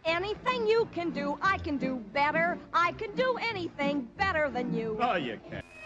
Anything you can do, I can do better. I can do anything better than you. Oh, you can't.